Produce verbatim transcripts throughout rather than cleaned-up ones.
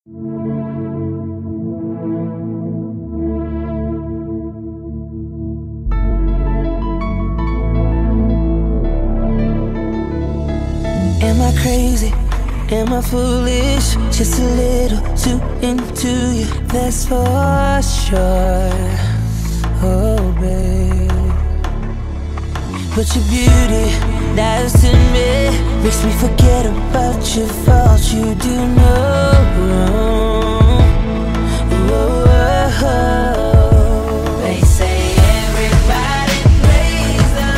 Am I crazy? Am I foolish? Just a little too into you, that's for sure. Oh, babe. But your beauty dives in me, makes me forget about your faults. You do no wrong. Oh, oh, oh. They say everybody plays the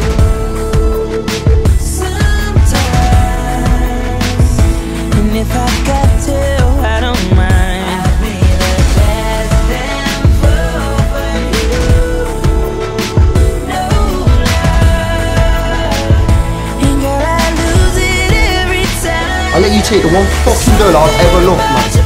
fool sometimes, and if I got to, I don't mind. I'll be the best damn fool for you. No lie, and girl, I lose it every time. I'll let you take the one fucking girl I've ever loved, man.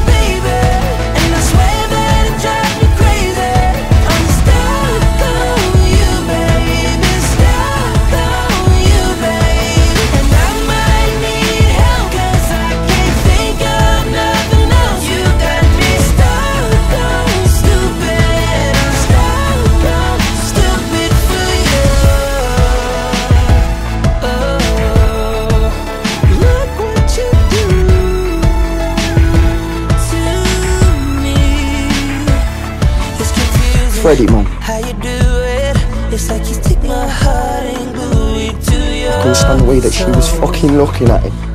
Freddie, man. How you do it? It's like you take my heart and glue it to your I couldn't stand the way that she was fucking looking at it.